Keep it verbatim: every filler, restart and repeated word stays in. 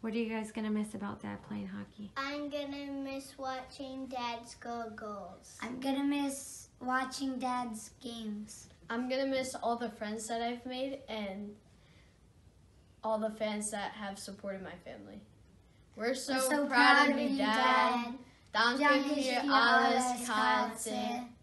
What are you guys going to miss about Dad playing hockey? I'm going to miss watching Dad score goals. I'm going to miss watching Dad's games. I'm going to miss all the friends that I've made and all the fans that have supported my family. We're so, We're so proud, proud of you, Dad. Dad. Danke Danke für für alles, alles, Karter. Karter.